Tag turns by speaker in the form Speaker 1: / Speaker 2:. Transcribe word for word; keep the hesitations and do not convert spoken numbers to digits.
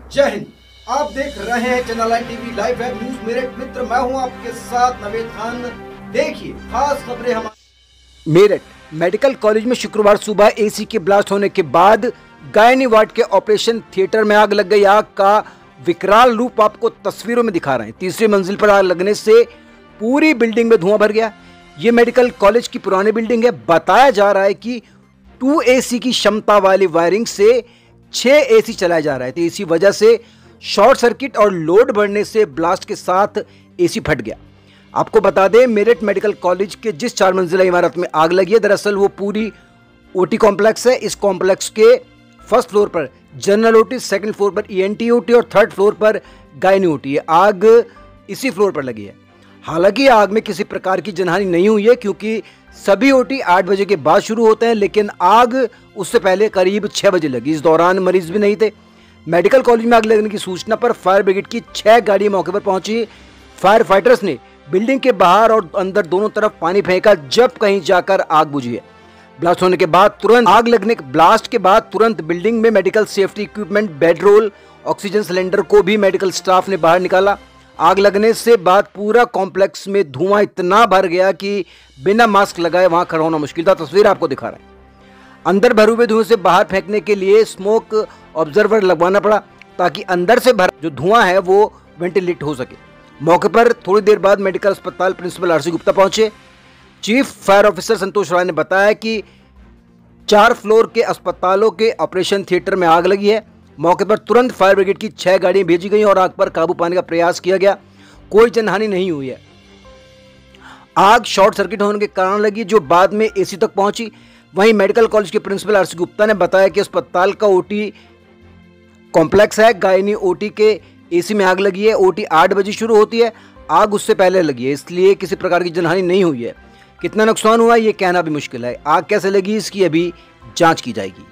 Speaker 1: जय हिंद। आप देख रहे हैं channel nine TV live web news. मेरे मित्र मैं हूं आपके साथ नवेद खान। देखिए खास खबरें हमारे।
Speaker 2: मेरठ मेडिकल कॉलेज में शुक्रवार सुबह एसी के ब्लास्ट होने के बाद गायनी वार्ड के ऑपरेशन थिएटर में आग लग गई। आग का विकराल रूप आपको तस्वीरों में दिखा रहे हैं। तीसरी मंजिल पर आग लगने से पूरी बिल्डिंग में धुआं भर गया। ये मेडिकल कॉलेज की पुरानी बिल्डिंग है। बताया जा रहा है कि टू एसी की क्षमता वाली वायरिंग से छह एसी चलाया जा रहा है। तो इसी वजह से शॉर्ट सर्किट और लोड बढ़ने से ब्लास्ट के साथ एसी फट गया। आपको बता दें, मेरठ मेडिकल कॉलेज के जिस चार मंजिला इमारत में आग लगी है, दरअसल वो पूरी ओटी कॉम्प्लेक्स है। इस कॉम्प्लेक्स के फर्स्ट फ्लोर पर जनरल ओटी, सेकंड फ्लोर पर ईएनटी ओटी और थर्ड फ्लोर पर गायनी ओटी है। आग इसी फ्लोर पर लगी है। हालांकि आग में किसी प्रकार की जनहानि नहीं हुई है, क्योंकि सभी ओटी आठ बजे के बाद शुरू होते हैं, लेकिन आग उससे पहले करीब छह बजे लगी। इस दौरान मरीज भी नहीं थे। मेडिकल कॉलेज में आग लगने की सूचना पर फायर ब्रिगेड की छह गाड़ी मौके पर पहुंची। फायर फाइटर्स ने बिल्डिंग के बाहर और अंदर दोनों तरफ पानी फेंका, जब कहीं जाकर आग बुझी है। ब्लास्ट होने के बाद तुरंत आग लगने के ब्लास्ट के बाद तुरंत बिल्डिंग में medical safety equipment, bed roll, oxygen cylinder को भी मेडिकल स्टाफ ने बाहर निकाला। आग लगने से बाद पूरा कॉम्प्लेक्स में धुआं इतना भर गया कि बिना मास्क लगाए वहां खड़ा होना मुश्किल था। तस्वीर आपको दिखा रहे हैं। अंदर भरे हुए धुएं से बाहर फेंकने के लिए स्मोक ऑब्जर्वर लगवाना पड़ा, ताकि अंदर से भरा जो धुआं है वो वेंटिलेट हो सके। मौके पर थोड़ी देर बाद मेडिकल अस्पताल प्रिंसिपल आरसी गुप्ता पहुंचे। Chief fire officer Santosh Rai ने बताया कि चार फ्लोर के अस्पतालों के ऑपरेशन थिएटर में आग लगी है। मौके पर तुरंत फायर ब्रिगेड की छह गाड़ियां भेजी गई और आग पर काबू पाने का प्रयास किया गया। कोई जनहानि नहीं हुई है। आग शॉर्ट सर्किट होने के कारण लगी, जो बाद में एसी तक पहुंची। वहीं मेडिकल कॉलेज के प्रिंसिपल आरसी गुप्ता ने बताया कि अस्पताल का ओटी कॉम्प्लेक्स है। गायनी ओटी के एसी में आग लगी है। ओटी आठ बजे शुरू होती है। आग उससे पहले लगी है, इसलिए किसी प्रकार की जनहानि नहीं हुई है। कितना नुकसान हुआ ये कहना भी मुश्किल है। आग कैसे लगी इसकी अभी जांच की जाएगी।